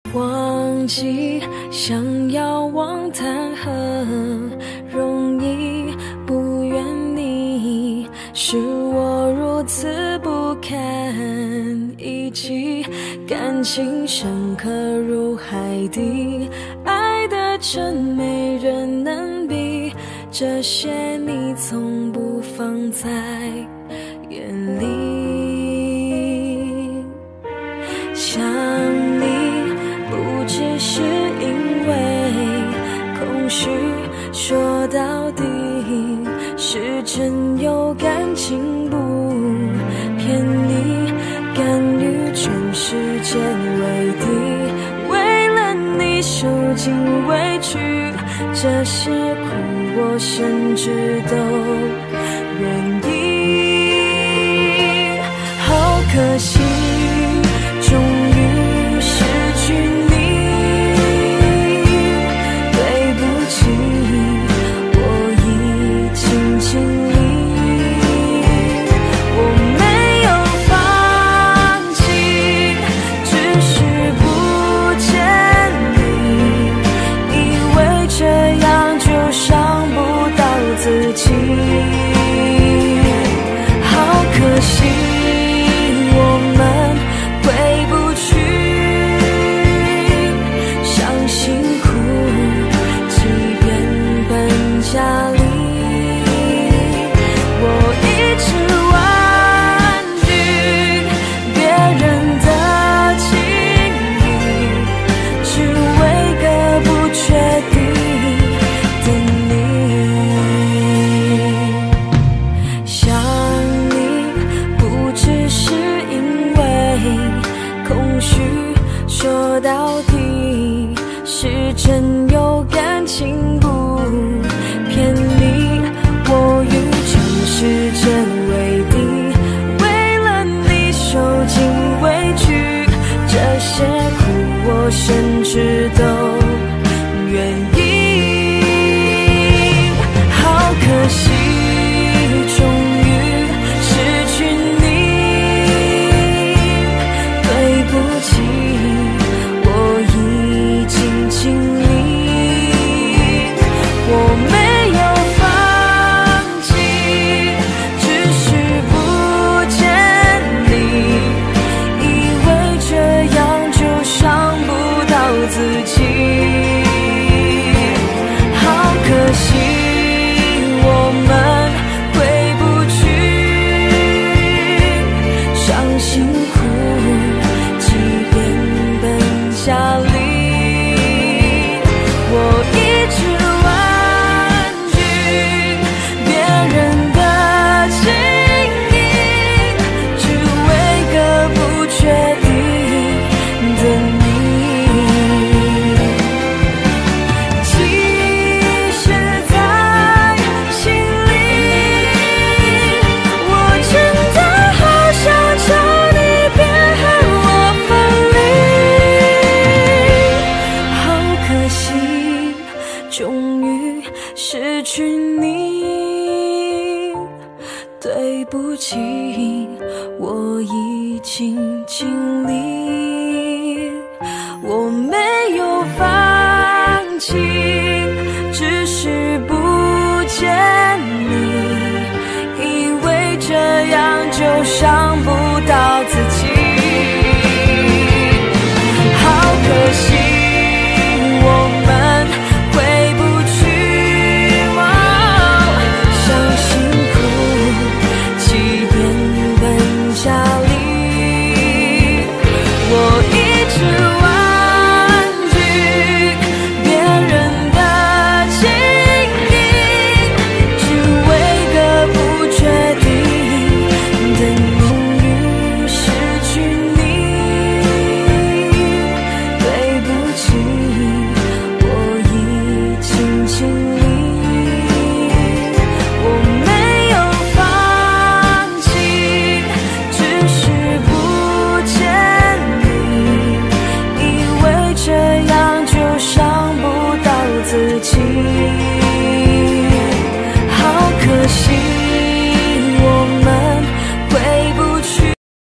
忘记想要忘谈很容易，不怨你是我如此不堪一击，感情深刻如海底，爱的真没人能比，这些你从不放在眼里。想你不只是因为空虚，说到底是真有感情，不骗你，甘于全世界为敌，为了你受尽委屈，这些苦我甚至都愿意。好可惜终于失去你，对不起，我已经尽力，我没有放弃，只是不见你，以为这样就伤不到自己。好可惜我们回不去，伤心苦，即便奔家里，我一直婉拒别人的情意，只为个不确定的你。想你不只是因为空虚，说到底是真有感情，不骗你，我与全世界为敌，为了你受尽委屈，这些苦我甚至都愿意。好可惜终于失去你，对不起，我已经尽力，我没有放弃，只是不见你，以为这样就伤不到自己。好可惜我们回不去，伤心苦，即便奔家里，我一直婉拒别人的情意，只为个不确定的你。即使在心里，我真的好想求你别和我分离。好可惜终于失去你，对不起，我已经尽力，我没有放弃，只是不见你，以为这样就伤不到自己。好可惜我们回不去，伤心苦，即便奔家里，我一直